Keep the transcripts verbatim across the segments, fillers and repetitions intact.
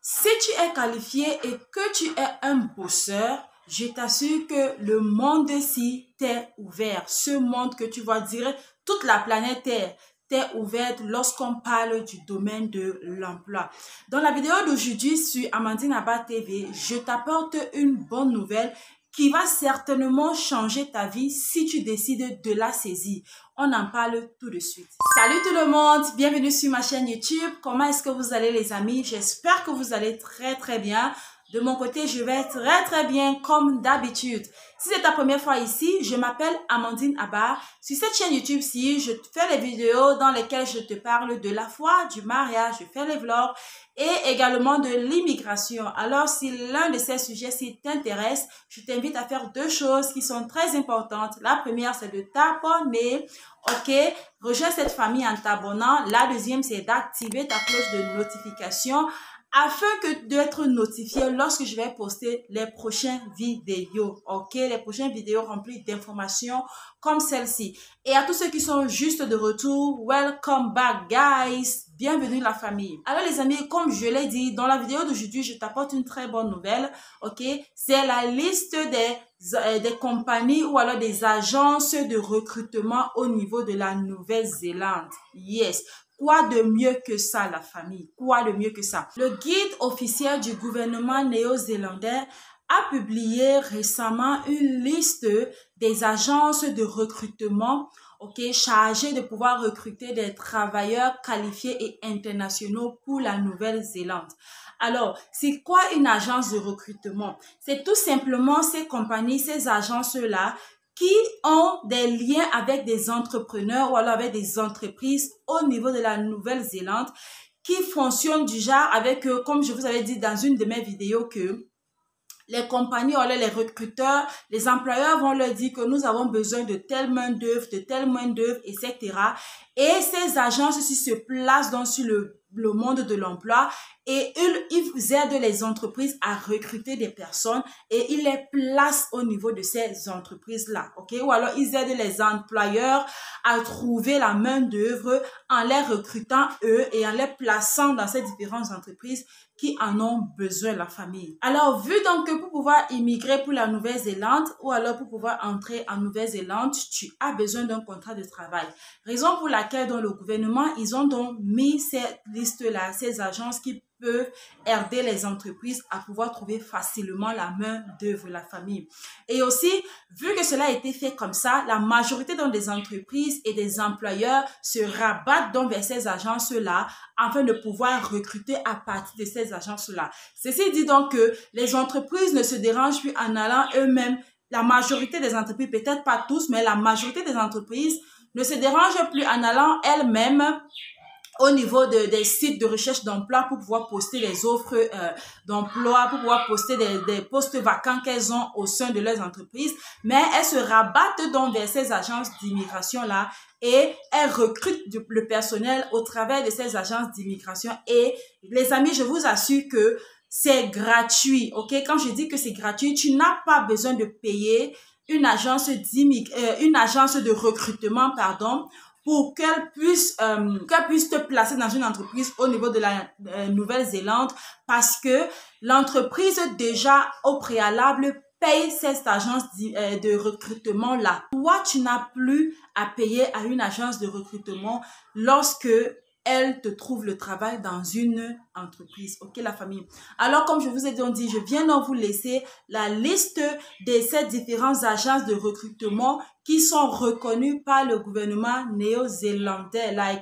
Si tu es qualifié et que tu es un bosseur, je t'assure que le monde-ci t'est ouvert. Ce monde que tu vois dire, toute la planète Terre t'est ouverte lorsqu'on parle du domaine de l'emploi. Dans la vidéo d'aujourd'hui sur Amandine Abba T V, je t'apporte une bonne nouvelle qui va certainement changer ta vie si tu décides de la saisir. On en parle tout de suite. Salut tout le monde, bienvenue sur ma chaîne YouTube. Comment est-ce que vous allez les amis? J'espère que vous allez très très bien. De mon côté, je vais très très bien comme d'habitude. Si c'est ta première fois ici, je m'appelle Amandine Abba. Sur cette chaîne YouTube-ci, je fais les vidéos dans lesquelles je te parle de la foi, du mariage, je fais les vlogs et également de l'immigration. Alors, si l'un de ces sujets-ci t'intéresse, je t'invite à faire deux choses qui sont très importantes. La première, c'est de t'abonner. Ok, rejoins cette famille en t'abonnant. La deuxième, c'est d'activer ta cloche de notification afin que d'être notifié lorsque je vais poster les prochaines vidéos. Ok, les prochaines vidéos remplies d'informations comme celle-ci. Et à tous ceux qui sont juste de retour, welcome back guys. Bienvenue la famille. Alors les amis, comme je l'ai dit, dans la vidéo d'aujourd'hui, je t'apporte une très bonne nouvelle. Ok, c'est la liste des, euh, des compagnies ou alors des agences de recrutement au niveau de la Nouvelle-Zélande. Yes. Quoi de mieux que ça, la famille? Quoi de mieux que ça? Le guide officiel du gouvernement néo-zélandais a publié récemment une liste des agences de recrutement, ok, chargées de pouvoir recruter des travailleurs qualifiés et internationaux pour la Nouvelle-Zélande. Alors, c'est quoi une agence de recrutement? C'est tout simplement ces compagnies, ces agences-là qui ont des liens avec des entrepreneurs ou alors avec des entreprises au niveau de la Nouvelle-Zélande qui fonctionnent du genre avec, euh, comme je vous avais dit dans une de mes vidéos, que les compagnies, ou alors les recruteurs, les employeurs vont leur dire que nous avons besoin de telle main-d'œuvre, de telle main-d'œuvre, et cetera. Et ces agences aussi se placent donc sur le, le monde de l'emploi et ils, ils aident les entreprises à recruter des personnes et ils les placent au niveau de ces entreprises-là, ok? Ou alors ils aident les employeurs à trouver la main-d'œuvre en les recrutant eux et en les plaçant dans ces différentes entreprises qui en ont besoin, la famille. Alors, vu donc que pour pouvoir immigrer pour la Nouvelle-Zélande ou alors pour pouvoir entrer en Nouvelle-Zélande, tu as besoin d'un contrat de travail. Raison pour laquelle dans le gouvernement, ils ont donc mis cette liste-là, ces agences qui peuvent aider les entreprises à pouvoir trouver facilement la main d'œuvre, la famille. Et aussi, vu que cela a été fait comme ça, la majorité donc des entreprises et des employeurs se rabattent donc vers ces agences-là afin de pouvoir recruter à partir de ces agences-là. Ceci dit donc que les entreprises ne se dérangent plus en allant eux-mêmes. La majorité des entreprises, peut-être pas tous, mais la majorité des entreprises ne se dérangent plus en allant elles-mêmes au niveau de, des sites de recherche d'emploi pour pouvoir poster les offres euh, d'emploi, pour pouvoir poster des, des postes vacants qu'elles ont au sein de leurs entreprises. Mais elles se rabattent donc vers ces agences d'immigration-là et elles recrutent du, le personnel au travers de ces agences d'immigration. Et les amis, je vous assure que c'est gratuit, ok? Quand je dis que c'est gratuit, tu n'as pas besoin de payer une agence d'immig- euh, une agence de recrutement, pardon, pour qu'elle puisse, euh, qu'elle puisse te placer dans une entreprise au niveau de la euh, Nouvelle-Zélande parce que l'entreprise déjà au préalable paye cette agence de, de recrutement-là. Toi, tu n'as plus à payer à une agence de recrutement lorsque elle te trouve le travail dans une entreprise. Ok, la famille? Alors, comme je vous ai dit, je viens donc vous laisser la liste de ces différentes agences de recrutement qui sont reconnues par le gouvernement néo-zélandais. Like,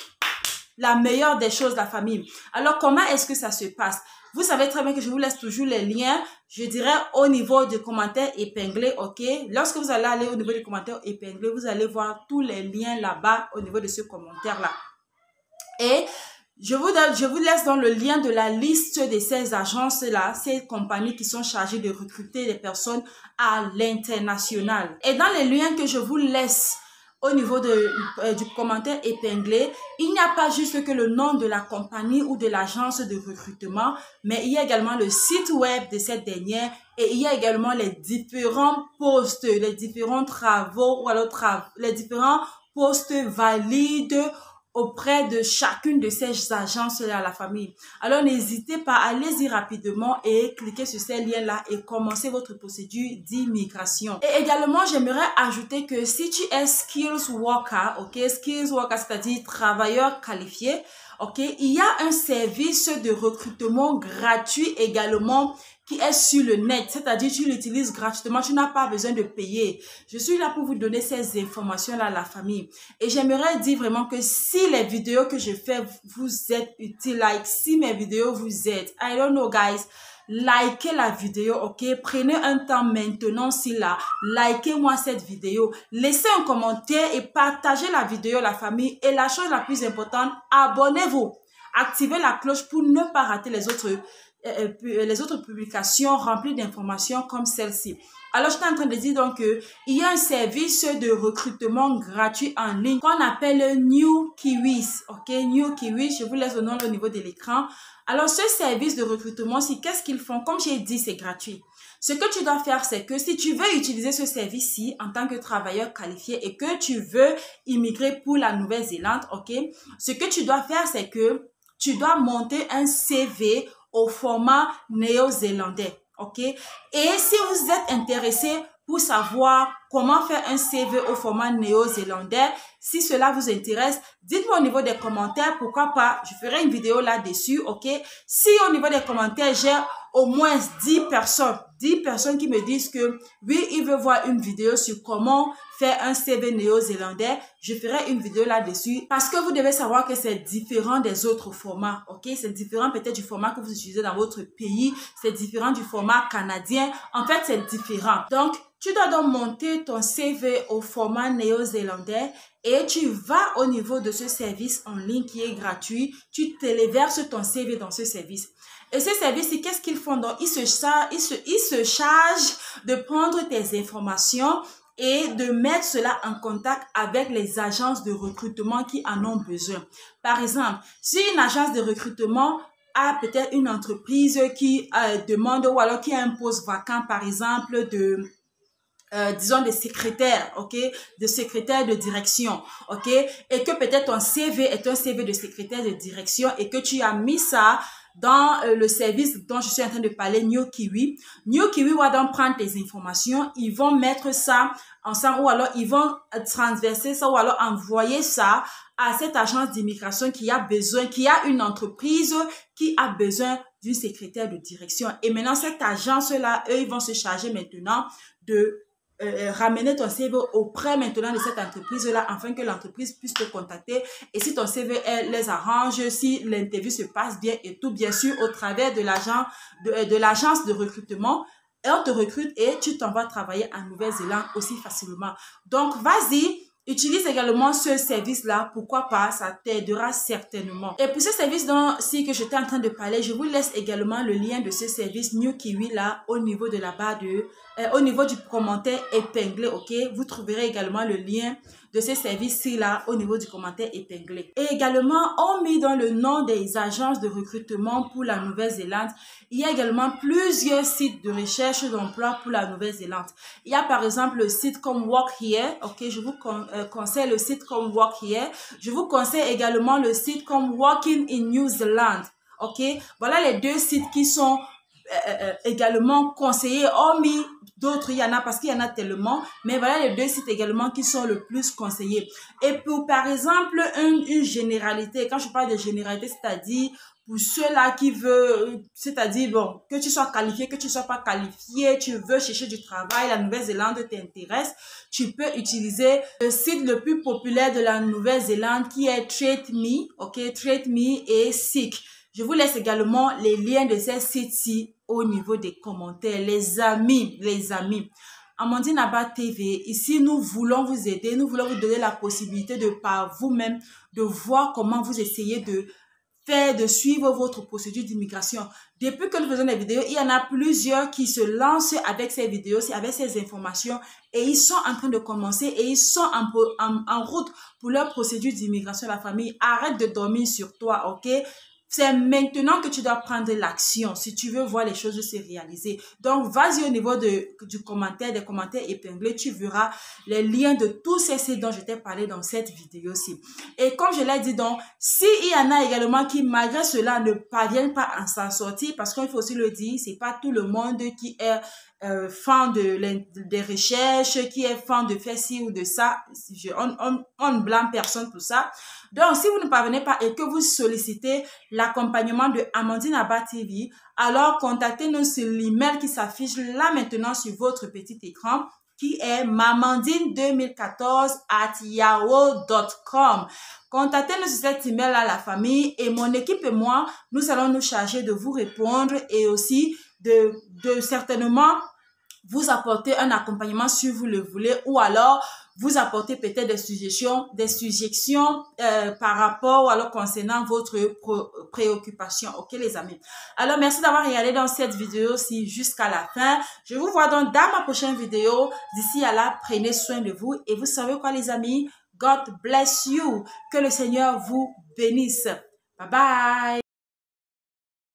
la meilleure des choses, la famille. Alors, comment est-ce que ça se passe? Vous savez très bien que je vous laisse toujours les liens, je dirais, au niveau des commentaires épinglés, ok? Lorsque vous allez aller au niveau des commentaires épinglés, vous allez voir tous les liens là-bas au niveau de ce commentaire-là. Et je vous, donne, je vous laisse dans le lien de la liste de ces agences-là, ces compagnies qui sont chargées de recruter des personnes à l'international. Et dans les liens que je vous laisse au niveau de, euh, du commentaire épinglé, il n'y a pas juste que le nom de la compagnie ou de l'agence de recrutement, mais il y a également le site web de cette dernière et il y a également les différents postes, les différents travaux ou alors tra les différents postes valides auprès de chacune de ces agences-là, la famille. Alors, n'hésitez pas, allez-y rapidement et cliquez sur ces liens-là et commencez votre procédure d'immigration. Et également, j'aimerais ajouter que si tu es Skills Worker, ok, Skills Worker, c'est-à-dire travailleur qualifié, ok, il y a un service de recrutement gratuit également qui est sur le net, c'est-à-dire tu l'utilises gratuitement, tu n'as pas besoin de payer. Je suis là pour vous donner ces informations-là à la famille. Et j'aimerais dire vraiment que si les vidéos que je fais vous êtes utiles, like si mes vidéos vous aident, I don't know guys, likez la vidéo, ok? Prenez un temps maintenant si là, likez-moi cette vidéo, laissez un commentaire et partagez la vidéo la famille. Et la chose la plus importante, abonnez-vous, activez la cloche pour ne pas rater les autres les autres publications remplies d'informations comme celle-ci. Alors, je suis en train de dire donc qu'il y a un service de recrutement gratuit en ligne qu'on appelle New Kiwis. Ok, New Kiwis, je vous laisse le nom au niveau de l'écran. Alors, ce service de recrutement, c'est qu'est-ce qu'ils font? Comme j'ai dit, c'est gratuit. Ce que tu dois faire, c'est que si tu veux utiliser ce service-ci en tant que travailleur qualifié et que tu veux immigrer pour la Nouvelle-Zélande, ok, ce que tu dois faire, c'est que tu dois monter un C V au format néo-zélandais, ok? Et si vous êtes intéressé pour savoir comment faire un C V au format néo-zélandais, si cela vous intéresse, dites-moi au niveau des commentaires, pourquoi pas, je ferai une vidéo là-dessus, ok? Si au niveau des commentaires, j'ai au moins dix personnes, dix personnes qui me disent que oui, ils veulent voir une vidéo sur comment faire un C V néo-zélandais, je ferai une vidéo là-dessus parce que vous devez savoir que c'est différent des autres formats, ok? C'est différent peut-être du format que vous utilisez dans votre pays, c'est différent du format canadien, en fait, c'est différent. Donc, tu dois donc monter ton C V au format néo-zélandais et tu vas au niveau de ce service en ligne qui est gratuit, tu téléverses ton C V dans ce service. Et ce service, qu'est-ce qu'ils font? Donc, ils se, ils, se, ils se chargent de prendre tes informations et de mettre cela en contact avec les agences de recrutement qui en ont besoin. Par exemple, si une agence de recrutement a peut-être une entreprise qui euh, demande ou alors qui a un poste vacant, par exemple, de... Euh, disons des secrétaires, ok, de secrétaire de direction, ok, et que peut-être ton C V est un C V de secrétaire de direction et que tu as mis ça dans euh, le service dont je suis en train de parler, New Kiwi. New Kiwi va donc prendre tes informations, ils vont mettre ça ensemble ou alors ils vont transverser ça ou alors envoyer ça à cette agence d'immigration qui a besoin, qui a une entreprise qui a besoin d'une secrétaire de direction. Et maintenant, cette agence-là, eux, ils vont se charger maintenant de Euh, ramener ton C V auprès maintenant de cette entreprise-là afin que l'entreprise puisse te contacter. Et si ton C V elle, les arrange, si l'interview se passe bien et tout, bien sûr, au travers de l'agent de, de l'agence de recrutement, et on te recrute et tu t'en vas travailler en Nouvelle-Zélande aussi facilement. Donc, vas-y. Utilise également ce service-là, pourquoi pas, ça t'aidera certainement. Et pour ce service dont si que j'étais en train de parler, je vous laisse également le lien de ce service New Kiwi là au niveau de la barre de, euh, au niveau du commentaire épinglé, ok? Vous trouverez également le lien de ce service-ci là au niveau du commentaire épinglé. Et également, on met dans le nom des agences de recrutement pour la Nouvelle-Zélande, il y a également plusieurs sites de recherche d'emploi pour la Nouvelle-Zélande. Il y a par exemple le site comme Work Here, ok? Je vous con euh, conseille le site comme Work Here. Je vous conseille également le site comme Working in New Zealand, ok? Voilà les deux sites qui sont Euh, euh, également conseillés, hormis d'autres, il y en a parce qu'il y en a tellement, mais voilà les deux sites également qui sont le plus conseillés. Et pour par exemple une, une généralité, quand je parle de généralité, c'est-à-dire pour ceux-là qui veulent, c'est-à-dire bon, que tu sois qualifié, que tu sois pas qualifié, tu veux chercher du travail, la Nouvelle-Zélande t'intéresse, tu peux utiliser le site le plus populaire de la Nouvelle-Zélande qui est Trade Me, ok, Trade Me et Seek. Je vous laisse également les liens de ces sites-ci au niveau des commentaires. Les amis, les amis. Amandine Abba T V, ici nous voulons vous aider, nous voulons vous donner la possibilité de par vous-même de voir comment vous essayez de faire, de suivre votre procédure d'immigration. Depuis que nous faisons des vidéos, il y en a plusieurs qui se lancent avec ces vidéos, avec ces informations et ils sont en train de commencer et ils sont en, en, en route pour leur procédure d'immigration. La famille, arrête de dormir sur toi, ok? c'est maintenant que tu dois prendre l'action si tu veux voir les choses se réaliser. Donc, vas-y au niveau de, du commentaire, des commentaires épinglés, tu verras les liens de tous ces sites dont je t'ai parlé dans cette vidéo-ci. Et comme je l'ai dit, donc, s'il y en a également qui, malgré cela, ne parviennent pas à s'en sortir, parce qu'il faut aussi le dire, c'est pas tout le monde qui est Euh, fan de, des recherches, qui est fan de faire ci ou de ça. Je, on, on, on ne blâme personne pour ça. Donc, si vous ne parvenez pas et que vous sollicitez l'accompagnement de Amandine Abba T V, alors contactez-nous sur l'email qui s'affiche là maintenant sur votre petit écran, qui est mamandine deux mille quatorze arobase yahoo point com. Contactez-nous sur cet email-là, la famille, et mon équipe et moi, nous allons nous charger de vous répondre et aussi de, de certainement vous apporter un accompagnement si vous le voulez, ou alors vous apporter peut-être des suggestions, des suggestions euh, par rapport ou alors concernant votre préoccupation. Ok les amis? Alors merci d'avoir regardé dans cette vidéo-ci jusqu'à la fin. Je vous vois donc dans ma prochaine vidéo. D'ici à là, prenez soin de vous et vous savez quoi les amis? God bless you. Que le Seigneur vous bénisse. Bye bye.